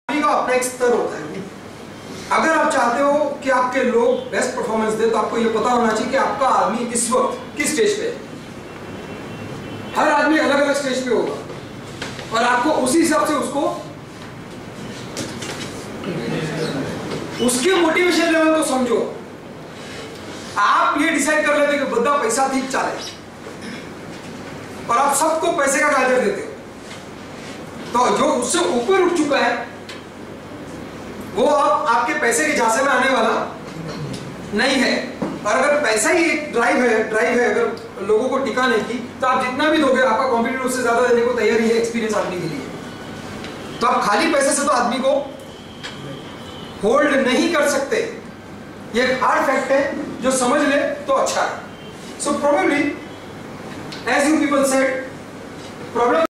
का अपना एक स्तर होता है। अगर आप चाहते हो कि आपके लोग बेस्ट परफॉर्मेंस दे, तो आपको यह पता होना चाहिए कि आपका आदमी इस वक्त किस स्टेज पे है। हर आदमी अलग अलग स्टेज पे होगा और आपको उसी हिसाब से उसके मोटिवेशन लेवल को समझो। आप ये डिसाइड कर लेते कि बद्दा पैसा ठीक चाले और आप सबको पैसे का गाजर देते हो, तो जो उससे ऊपर उठ चुका है वो अब आपके पैसे के झांसे में आने वाला नहीं है। और अगर पैसा ही एक ड्राइव है अगर लोगों को टिकाने की, तो आप जितना भी दोगे आपका कॉम्पिटिटर उससे ज्यादा देने को तैयार ही है एक्सपीरियंस आदमी के लिए। तो आप खाली पैसे से तो आदमी को होल्ड नहीं कर सकते। ये एक हार्ड फैक्ट है, जो समझ ले तो अच्छा है। So probably as you people said, problem